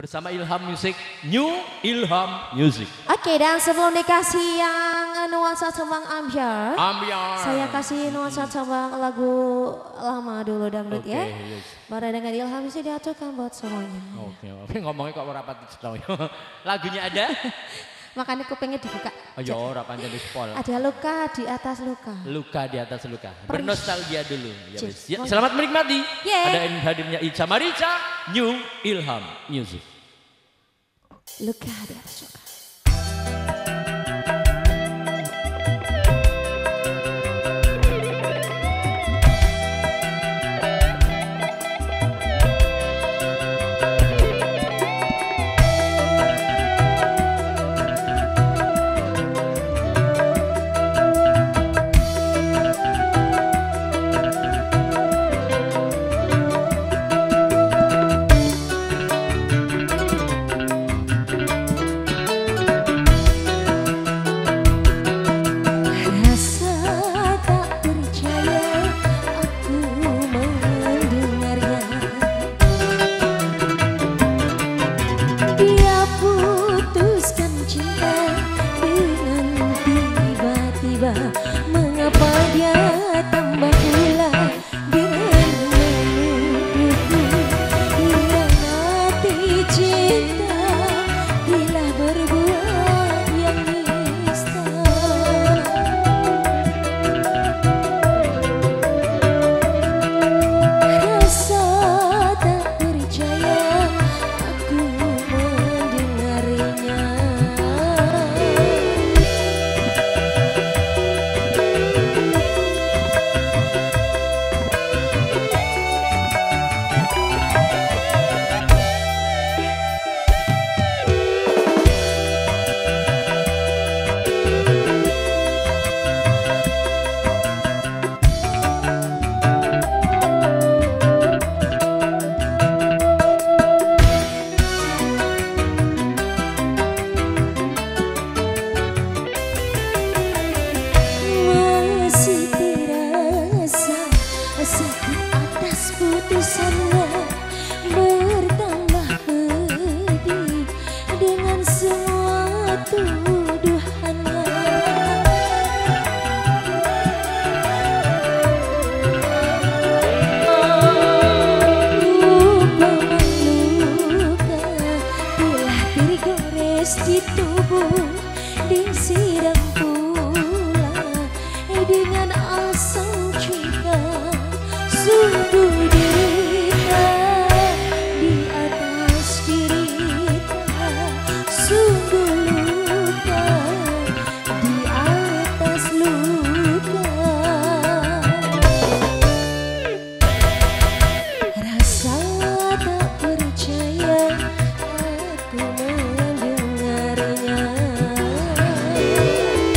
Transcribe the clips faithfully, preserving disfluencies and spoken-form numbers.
bersama Ilham Music, New Ilham Music. Oke, dan sebelum dikasih yang nuansa Cembang Ambyar, Ambyar, saya kasih nuansa Cembang lagu lama dulu dangdut okay, ya. Yes. Bareng dengan Ilham Music diaturkan buat semuanya. Oke, okay, ngomongnya kok rapat setau. Lagunya ada? Makanya kupingnya dibuka. Ayo, ora pancen di spol. Ada luka di atas luka. Luka di atas luka. Bernostalgia dulu. Ya, Cus. ya, selamat menikmati. Yeah. Ada hadirnya Ica Marica, New Ilham Music. Luka di atas luka. Mengapa dia tambah pula dengan menuduhku, hianati cinta, bila berbuat yang nista. Rasa tak percaya aku mendengarnya. Sakit atas putusannya, bertambah pedih dengan semua tuduhannya. Umpama luka telah tergores di tubuh, disidang pula dengan asam cuka. Sungguh derita di atas derita, sungguh luka di atas luka. Rasa tak percaya aku mendengarnya.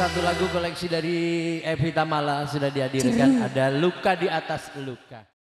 satu lagu koleksi dari Evita Mala sudah dihadirkan. Ada Luka di Atas Luka.